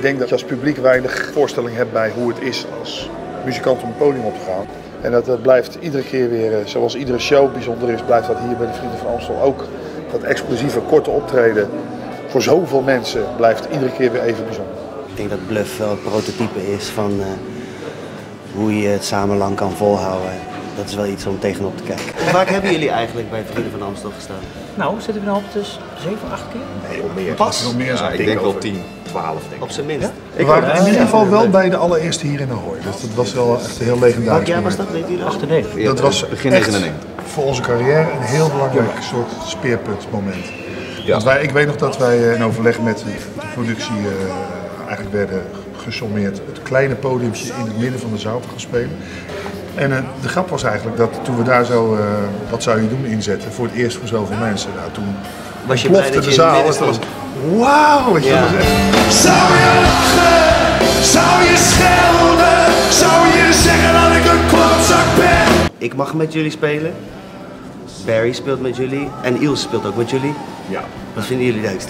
denk dat je als publiek weinig voorstelling hebt bij hoe het is als muzikant om het podium op te gaan. En dat blijft iedere keer weer, zoals iedere show bijzonder is, blijft dat hier bij de Vrienden van Amstel ook. Dat explosieve, korte optreden voor zoveel mensen blijft iedere keer weer even bijzonder. Ik denk dat Bluff wel het prototype is van hoe je het samen lang kan volhouden. Dat is wel iets om tegenop te kijken. Hoe vaak hebben jullie eigenlijk bij Vrienden van Amstel gestaan? Nou, zitten we nou op dus 7, 8 keer? Nee, wel meer. Pas? Wel meer Ja, ik denk wel 10, 12 denk ik. Op zijn minst. Ja? We waren in ieder geval wel bij de allereerste hier in Ahoy. Dus dat was wel echt een heel legendarisch. Welk jaar was dat, weet jullie? 98. Dat was begin echt 99. voor onze carrière een heel belangrijk soort speerpuntmoment. Ja. Want ik weet nog dat wij in overleg met de productie eigenlijk werden gesommeerd het kleine podiumtje in het midden van de zaal te gaan spelen. En de grap was eigenlijk dat toen we daar zo, wat zou je doen, inzetten, voor het eerst voor zoveel mensen. Nou, toen Was je blij plofte dat de je in het zaal. midden Het was stond? wauw! Weet je, Ja. dat was echt... Zou je lachen? Zou je schelden? Zou je zeggen dat ik een klootzak ben? Ik mag met jullie spelen. Barry speelt met jullie. En Ilse speelt ook met jullie. Ja. Wat vinden jullie het leukste?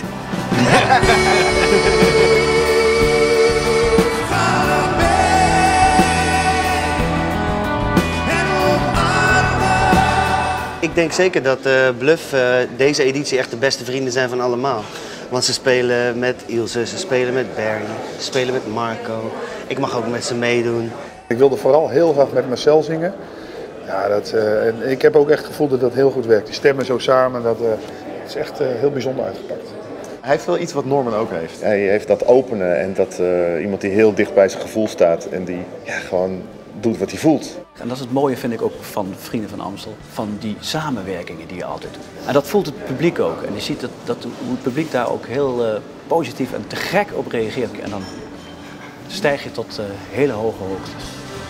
Ik denk zeker dat Bluff deze editie echt de beste vrienden zijn van allemaal. Want ze spelen met Ilse, ze spelen met Barry, ze spelen met Marco. Ik mag ook met ze meedoen. Ik wilde vooral heel graag met Marcel zingen. Ja, en ik heb ook echt het gevoel dat dat heel goed werkt. Die stemmen zo samen, dat is echt heel bijzonder uitgepakt. Hij heeft wel iets wat Norman ook heeft. Hij heeft dat openen en dat iemand die heel dicht bij zijn gevoel staat en die gewoon doet wat hij voelt. En dat is het mooie, vind ik ook, van Vrienden van Amstel. Van die samenwerkingen die je altijd doet. En dat voelt het publiek ook. En je ziet hoe het publiek daar ook heel positief en te gek op reageert. En dan stijg je tot hele hoge hoogtes.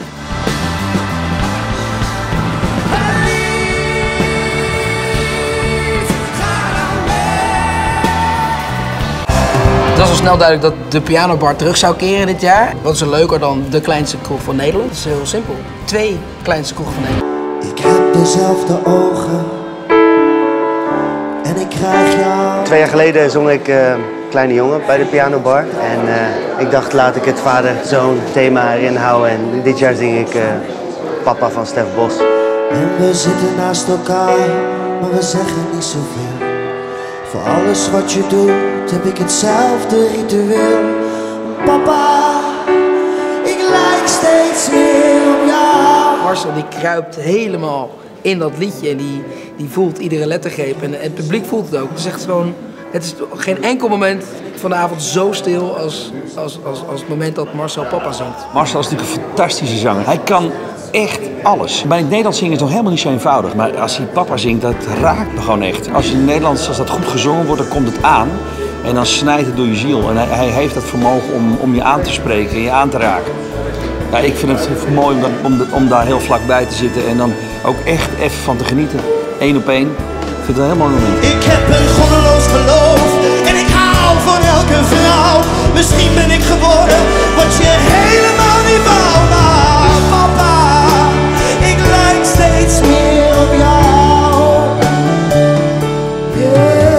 Het was al snel duidelijk dat de pianobar terug zou keren dit jaar. Wat is er leuker dan de kleinste kroeg van Nederland? Dat is heel simpel. 2 kleinste kroegen van Nederland. Ik heb dezelfde ogen en ik krijg jou. 2 jaar geleden zong ik Kleine Jongen bij de pianobar. En ik dacht, laat ik het vader-zoon thema erin houden. En dit jaar zing ik Papa van Stef Bos. En we zitten naast elkaar, maar we zeggen niet zoveel. Voor alles wat je doet heb ik hetzelfde ritueel. Papa, ik lijk steeds meer op jou. Marcel die kruipt helemaal in dat liedje en die voelt iedere lettergreep. En het publiek voelt het ook. Het is echt gewoon, het is geen enkel moment van de avond zo stil als het moment dat Marcel Papa zingt. Marcel is natuurlijk een fantastische zanger. Hij kan echt alles. Bij het Nederlands zingen is nog helemaal niet zo eenvoudig. Maar als hij Papa zingt, dat raakt me gewoon echt. Als je in het Nederlands, als dat goed gezongen wordt, dan komt het aan. En dan snijdt het door je ziel. En hij heeft dat vermogen om je aan te spreken en je aan te raken. Ja, ik vind het mooi om daar heel vlakbij te zitten en dan ook echt even van te genieten. 1 op 1. Ik vind het een heel mooi moment. Ik heb een goddeloos geloof en ik hou van elke vrouw. Misschien ben ik geworden wat je helemaal niet wou. Maar papa, ik lijk steeds meer op jou.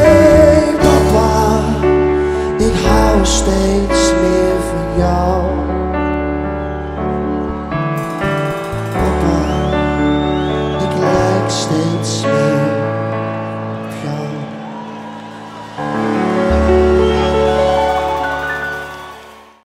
Hey papa, ik hou steeds meer van jou.